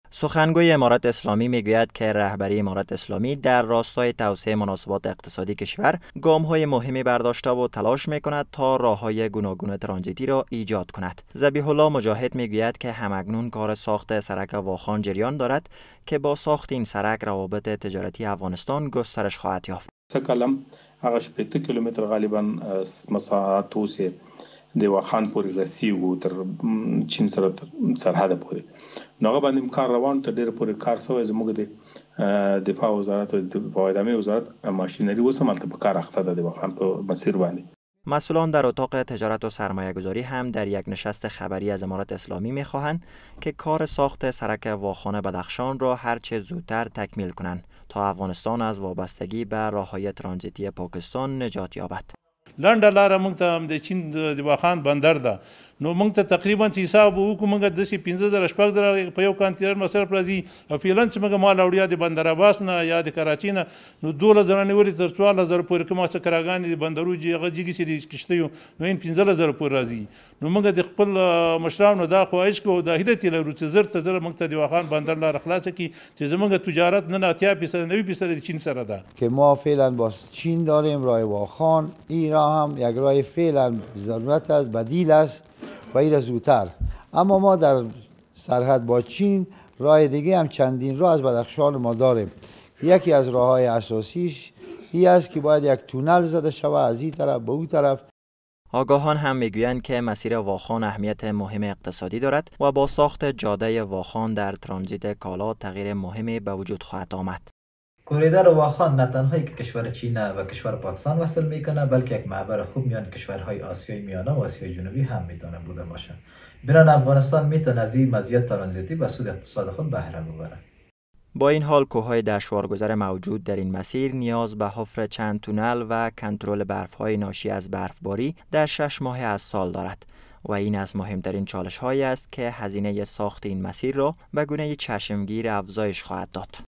سخنگوی امارت اسلامی میگوید که رهبری امارت اسلامی در راستای توسعه مناسبات اقتصادی کشور گام‌های مهمی برداشته و تلاش میکند تا راه‌های گوناگون ترانزیتی را ایجاد کند. ذبیح الله مجاهد میگوید که همکنون کار ساخت سرک واخان جریان دارد که با ساخت این سرک روابط تجارتی افغانستان گسترش خواهد یافت. کلم هغه 8 کیلومتر غالبا مساحت توسعه د واخان پورې رسیږي تر چین سره سرحد پورې نو هغه باندې کار روان ته ډېر پورې کار شوی زموږ د دفاع وزارت او د پایدامي وزارت ماشینری وسمالته په کار اخته ده د واخان په مسیر باندې. مسئولان در اتاق تجارت و سرمایه گذاری هم در یک نشست خبری از امارت اسلامی می‌خواهند که کار ساخت سرک واخان بدخشان را هرچه زودتر تکمیل کنند تا افغانستان از وابستگی به راه‌های ترانزیتی پاکستان نجات یابد. لنډه لاره موږ ته د چین د واخان بندر ده نو موږ ته تقریبا حساب وکړو موږ د 15000 شپږ په یو کانتینر مصرف راځي او فعلا چې موږ مال اوریا د بندر عباس نه یا د کراچۍ نه نو 2000 نیولې تر 4000 پورې کومه څه کراګانې د بندرو جګه جګې سي د کشتیو نو ان 15000 پورې راځي نو موږ د خپل مشرانو دا خواهش کوو د هیله تل روڅ زر ته زر موږ ته د واخان بندر لار خلاص کی چې زموږ تجارت نه 80% د چین سره ده که ما فعلا با چین داریم راه واخان این راه هم یک راه فعلا ضرورت است بدیل است و این زودتر اما ما در سرحد با چین راه دیگه هم چندین راه از بدخشان ما داریم. یکی از راههای اساسیش این است که باید یک تونل زده شود از این طرف به اون طرف. آگاهان هم میگویند که مسیر واخان اهمیت مهم اقتصادی دارد و با ساخت جاده واخان در ترانزیت کالا تغییر مهمی به وجود خواهد آمد. کوریدور واخان نه تنها که کشور چین و کشور پاکستان وصل میکنه بلکه یک محور خوب میان کشورهای آسیای میانه و آسیای جنوبی هم میتونه بوده باشه. بنابراین افغانستان میتونه از این مزیت ترانزیتی به سود اقتصاد خود بهره ببره. با این حال کوههای دشوارگذر موجود در این مسیر نیاز به حفر چند تونل و کنترل برف‌های ناشی از برفباری در 6 ماه از سال دارد و این از مهمترین چالش‌هایی است که هزینه ساخت این مسیر را به گونه چشمگیر افزایش خواهد داد.